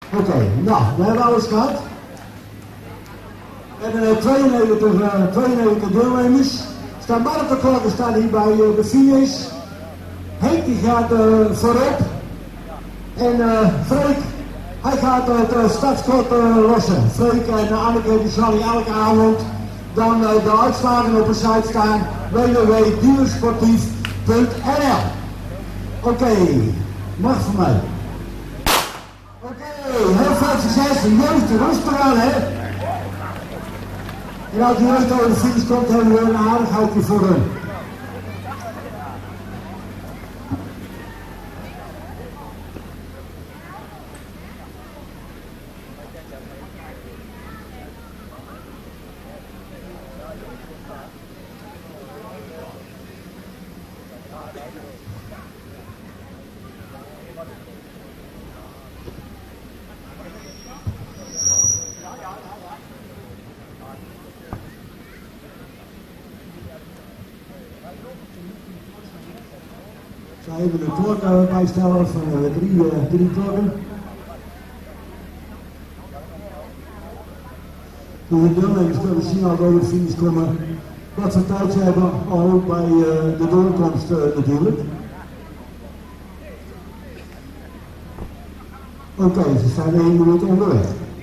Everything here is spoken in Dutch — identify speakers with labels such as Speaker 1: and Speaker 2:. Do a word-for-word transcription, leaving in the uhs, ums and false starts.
Speaker 1: Oké, okay, nou, we hebben alles gehad. We hebben uh, tweeënnegentig, uh, tweeënnegentig deelnemers. Staan marathonklakken staan hier bij uh, de finish. Henk die gaat uh, voorop. En uh, Freek, hij gaat uh, het startschot uh, lossen. Freek en uh, Anneke die zal hier elke avond dan uh, de uitslagen op de site staan. w w w punt duursportief punt n l. Oké, okay, mag voor mij. Oké, okay, heel veel succes. De jeugd, rustig aan, hè. En als de jeugd over de finish komt, hebben we een aardigheidje voor hun. Ik ga even de klok bijstellen van uh, drie, uh, drie klokken. De deelnemers kunnen zien al over de finish komen wat ze tijd ze hebben, al ook bij uh, de doorkomst uh, natuurlijk. Oké, okay, ze zijn één minuut onderweg.